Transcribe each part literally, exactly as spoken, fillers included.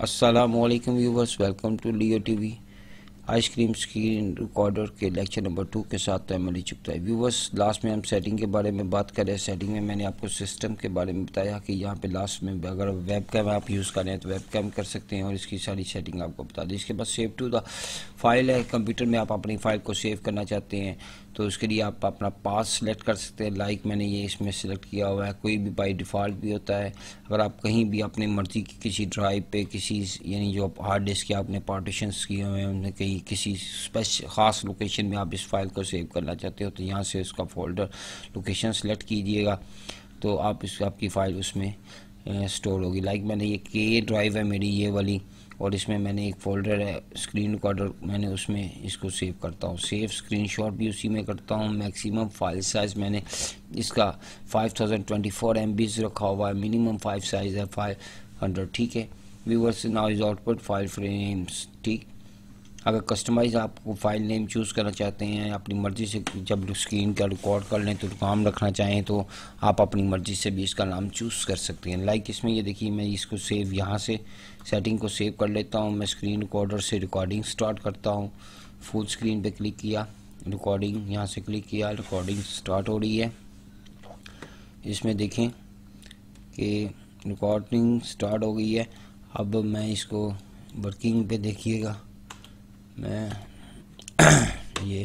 अस्सलामुअलैकुम viewers, welcome to Leo TV. Icecream screen recorder के lecture number two के साथ तैमली चुकता है। व्यूवर्स, लास्ट में हम सेटिंग के बारे में बात करें। सेटिंग में मैंने आपको सिस्टम के बारे में बताया कि यहाँ पे लास्ट में अगर वेब कैम आप यूज़ करें तो वेब कैम कर सकते हैं और इसकी सारी सेटिंग आपको बता दी। इसके बाद सेव टू द फाइल है। कंप्यूटर में आप अपनी फ़ाइल को सेव करना चाहते हैं तो उसके लिए आप अपना पास सेलेक्ट कर सकते हैं। लाइक मैंने ये इसमें सेलेक्ट किया हुआ है। कोई भी बाई डिफ़ॉल्ट भी होता है। अगर आप कहीं भी अपनी मर्ज़ी की किसी ड्राइव पे किसी यानी जो हार्ड डिस्क के आपने पार्टीशंस किए हुए हैं उनमें कहीं किसी स्पेशल ख़ास लोकेशन में आप इस फाइल को सेव करना चाहते हो तो यहाँ से उसका फोल्डर लोकेशन सेलेक्ट कीजिएगा तो आप इस आपकी फ़ाइल उसमें स्टोर होगी। लाइक मैंने ये के ड्राइव है मेरी ये वाली और इसमें मैंने एक फ़ोल्डर है स्क्रीन रिकॉर्डर, मैंने उसमें इसको सेव करता हूँ। सेव स्क्रीनशॉट भी उसी में करता हूँ। मैक्सिमम फाइल साइज़ मैंने इसका five thousand twenty four M Bs रखा हुआ है। मिनिमम फाइव साइज़ है फाइव हंड्रेड। ठीक है viewers, now is output file frames. ठीक, अगर कस्टमाइज आप फाइल नेम चूज़ करना चाहते हैं अपनी मर्ज़ी से, जब स्क्रीन का रिकॉर्ड कर लें तो नाम रखना चाहें तो आप अपनी मर्ज़ी से भी इसका नाम चूज़ कर सकते हैं। लाइक इसमें ये देखिए मैं इसको सेव यहाँ से सेटिंग को सेव कर लेता हूँ। मैं स्क्रीन रिकॉर्डर से रिकॉर्डिंग स्टार्ट करता हूँ। फुल स्क्रीन पे क्लिक किया, रिकॉर्डिंग यहाँ से क्लिक किया, रिकॉर्डिंग स्टार्ट हो रही है। इसमें देखें कि रिकॉर्डिंग स्टार्ट हो गई है। अब मैं इसको वर्किंग पे देखिएगा, मैं ये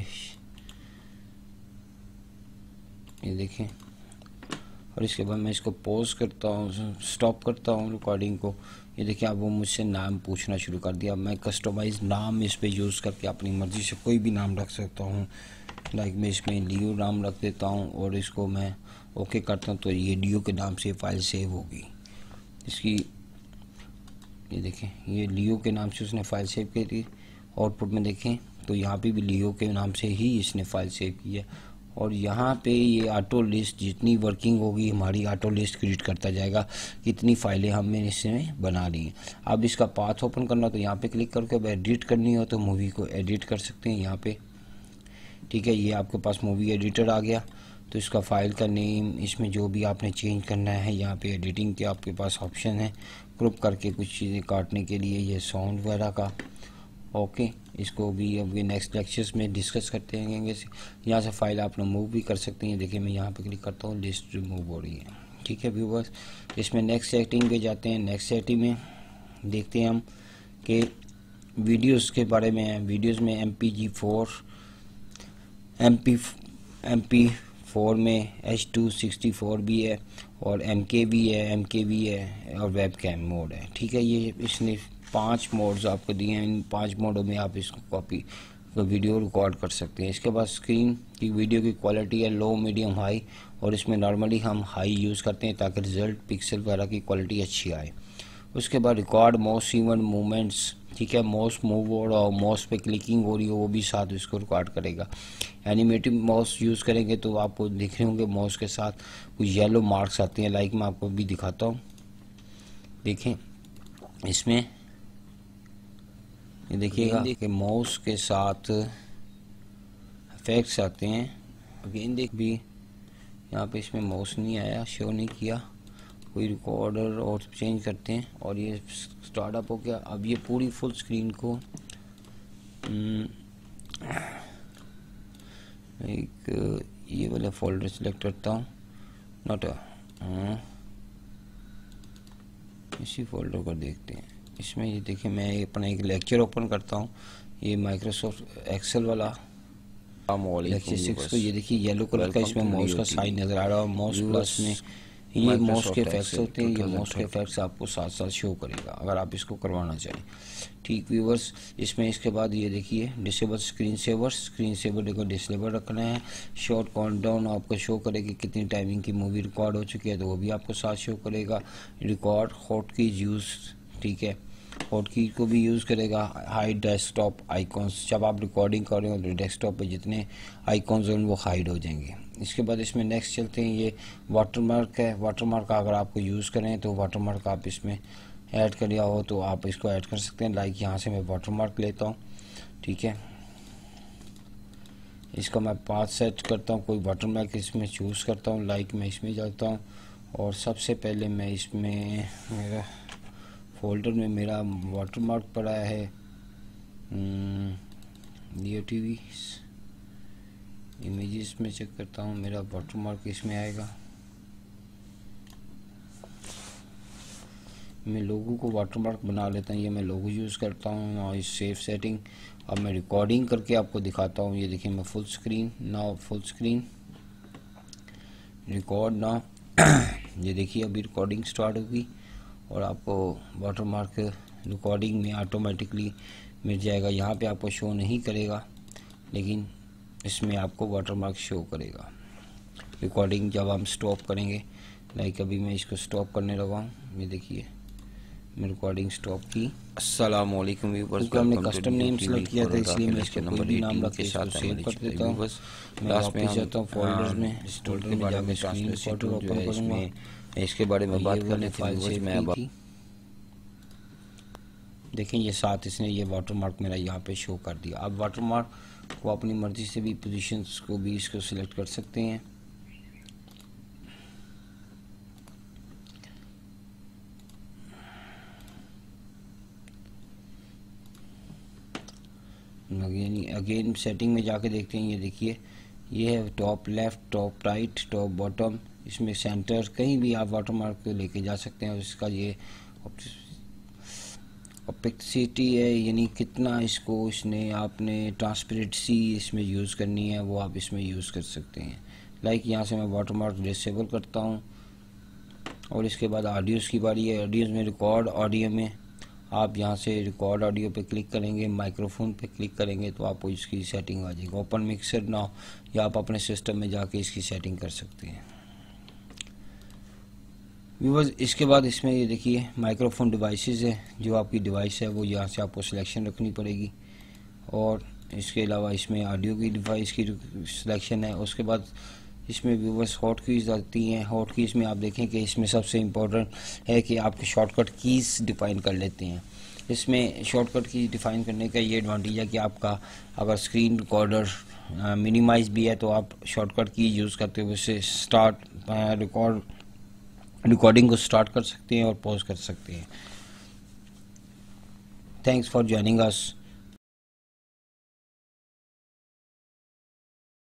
ये देखें और इसके बाद मैं इसको पॉज करता हूँ, स्टॉप करता हूँ रिकॉर्डिंग को। ये देखिए अब वो मुझसे नाम पूछना शुरू कर दिया। मैं कस्टमाइज नाम इस पे यूज़ करके अपनी मर्ज़ी से कोई भी नाम रख सकता हूँ। लाइक मैं इसमें लियो नाम रख देता हूँ और इसको मैं ओके करता हूँ तो ये लियो के नाम से फाइल सेव होगी। इसकी ये देखें ये लियो के नाम से उसने फ़ाइल सेव की थी। आउटपुट में देखें तो यहाँ पे भी लियो के नाम से ही इसने फ़ाइल सेव की है और यहाँ पे ये ऑटो लिस्ट जितनी वर्किंग होगी हमारी ऑटो लिस्ट क्रिएट करता जाएगा कितनी फ़ाइलें हमने इसमें बना ली हैं। अब इसका पाथ ओपन करना तो यहाँ पे क्लिक करके अब एडिट करनी हो तो मूवी को एडिट कर सकते हैं यहाँ पे। ठीक है, ये आपके पास मूवी एडिटर आ गया तो इसका फ़ाइल का नेम इसमें जो भी आपने चेंज करना है यहाँ पे एडिटिंग के आपके पास ऑप्शन है। ग्रुप करके कुछ चीज़ें काटने के लिए ये साउंड वगैरह का ओके, इसको भी अब नेक्स्ट लेक्चर्स में डिस्कस करते हैं। यहाँ से फाइल आप मूव भी कर सकते हैं। देखिए मैं यहाँ पे क्लिक करता हूँ, लिस्ट रिमूव हो रही है। ठीक है व्यूवर्स, इसमें नेक्स्ट सेटिंग पे जाते हैं। नेक्स्ट सेटिंग में देखते हैं हम कि वीडियोस के बारे में है। वीडियोस में M P G four M P M P four में एच टू सिक्सटी फोर भी है और एम के भी है, एम के भी है और वेब कैम मोड है। ठीक है, ये इसने पांच मोड्स आपको दिए हैं। इन पांच मोडों में आप इसको कॉपी वीडियो रिकॉर्ड कर सकते हैं। इसके बाद स्क्रीन की वीडियो की क्वालिटी है लो, मीडियम, हाई और इसमें नॉर्मली हम हाई यूज़ करते हैं ताकि रिजल्ट पिक्सल वगैरह की क्वालिटी अच्छी आए। उसके बाद रिकॉर्ड मोस्ट इवन मूवमेंट्स। ठीक है, मोस्ट मूव हो रहा हो, माउस पे क्लिकिंग हो रही हो वो भी साथ इसको रिकॉर्ड करेगा। एनिमेटिव माउस यूज़ करेंगे तो आपको दिख रहे होंगे माउस के साथ कुछ येलो मार्क्स आते हैं। लाइक मैं आपको भी दिखाता हूँ, देखें इसमें ये देखिएगा कि माउस के साथ इफेक्ट्स आते हैं। अगेन देख भी यहाँ पे इसमें माउस नहीं आया, शो नहीं किया। कोई रिकॉर्डर और चेंज करते हैं और ये स्टार्टअप हो गया। अब ये पूरी फुल स्क्रीन को एक ये वाला फोल्डर सेलेक्ट करता हूँ, नॉट इसी फोल्डर को देखते हैं। इसमें ये देखिए मैं अपना एक लेक्चर ओपन करता हूँ, ये माइक्रोसॉफ्ट एक्सेल वाला लेक्चर सिक्स को। ये देखिए येलो कलर का इसमें माउस का साइन नज़र आ रहा है। माउस प्लस में ये माउस के इफेक्ट्स होते हैं। ये माउस के इफेक्ट्स आपको साथ साथ शो करेगा अगर आप इसको करवाना चाहें। ठीक व्यूवर्स, इसमें इसके बाद ये देखिए disable screen saver. Screen saver को डिसेबल रखना है। शॉर्ट काउंटडाउन आपको शो करेगी कितनी टाइमिंग की मूवी रिकॉर्ड हो चुकी है तो वो भी आपको साथ शो करेगा। रिकॉर्ड हॉट कीज यूज़, ठीक है, हॉट की को भी यूज़ करेगा। हाइड डेस्कटॉप आइकॉन्स, जब आप रिकॉर्डिंग कर रहे हो तो डेस्कटॉप पे जितने आइकॉन्स हैं वो हाइड हो जाएंगे। इसके बाद इसमें नेक्स्ट चलते हैं। ये वाटरमार्क है। वाटरमार्क अगर आपको यूज़ करें तो वाटरमार्क आप इसमें ऐड कर लिया हो तो आप इसको ऐड कर सकते हैं। लाइक यहाँ से मैं वाटरमार्क लेता हूँ। ठीक है, इसका मैं पाथ सेट करता हूँ, कोई वाटरमार्क इसमें चूज़ करता हूँ। लाइक मैं इसमें जाता हूँ और सबसे पहले मैं इसमें मेरा फोल्डर में मेरा वाटरमार्क पड़ा है, लियो टीवी इमेजेस में चेक करता हूँ, मेरा वाटरमार्क इसमें आएगा। मैं लोगो को वाटरमार्क बना लेता हूँ, ये मैं लोगो यूज़ करता हूँ और इस सेव सेटिंग। अब मैं रिकॉर्डिंग करके आपको दिखाता हूँ। ये देखिए मैं full screen now, full screen record now. ये देखिए अभी रिकॉर्डिंग स्टार्ट होगी और आपको वाटरमार्क रिकॉर्डिंग में ऑटोमेटिकली मिल जाएगा। यहाँ पे आपको शो नहीं करेगा, लेकिन इसमें आपको वाटरमार्क शो करेगा। रिकॉर्डिंग जब हम स्टॉप करेंगे, लाइक अभी मैं इसको स्टॉप करने लगा हूँ, ये देखिए मैं रिकॉर्डिंग स्टॉप की। अस्सलाम वालेकुम व्यूअर्स, हमने कस्टम नेम सेलेक्ट किया था, इसलिए मैं इसको कोई भी नाम रख के इसको सेव कर देता हूँ। मैं वापस जाता हूँ फोल्डर्स में, इस फोल्डर में जाकर स्क्रीन रिकॉर्डर ओपन करूँगा। इसके बारे में बात करने फाइल सेव की थी। देखें ये साथ इसने ये वाटरमार्क मेरा यहाँ पे शो कर दिया। अब वाटरमार्क को अपनी मर्जी से भी पोजीशंस को भी इसको सिलेक्ट कर सकते हैं। अगेन अगेन सेटिंग में जाके देखते हैं। ये देखिए ये है top left, top right, top bottom, इसमें सेंटर, कहीं भी आप वाटरमार्क को लेके जा सकते हैं। और इसका ये ओपेसिटी है, यानी कितना इसको इसने आपने ट्रांसपेरेंसी इसमें यूज़ करनी है वो आप इसमें यूज़ कर सकते हैं। लाइक यहाँ से मैं वाटरमार्क डिसेबल करता हूँ और इसके बाद ऑडियोज़ की बारी है। ऑडियोज़ में रिकॉर्ड ऑडियो में आप यहाँ से रिकॉर्ड ऑडियो पे क्लिक करेंगे, माइक्रोफोन पे क्लिक करेंगे तो आपको इसकी सेटिंग आ जाएगी। ओपन मिक्सर ना, या आप अपने सिस्टम में जाके इसकी सेटिंग कर सकते हैं व्यूअर्स। इसके बाद इसमें ये देखिए माइक्रोफोन डिवाइसेस है, जो आपकी डिवाइस है वो यहाँ से आपको सिलेक्शन रखनी पड़ेगी। और इसके अलावा इसमें ऑडियो की डिवाइस की सिलेक्शन है। उसके बाद इसमें व्यूअर्स हॉट कीज़ आती हैं। हॉट कीज़ में आप देखें कि इसमें सबसे इम्पोर्टेंट है कि आपके शॉर्टकट कीज़ डिफाइन कर लेते हैं। इसमें शॉर्टकट की डिफाइन करने का ये एडवांटेज है कि आपका अगर स्क्रीन रिकॉर्डर मिनिमाइज भी है तो आप शॉर्टकट की यूज़ करते हुए उससे स्टार्ट रिकॉर्ड रिकॉर्डिंग को स्टार्ट कर सकते हैं और पॉज कर सकते हैं। Thanks for joining us.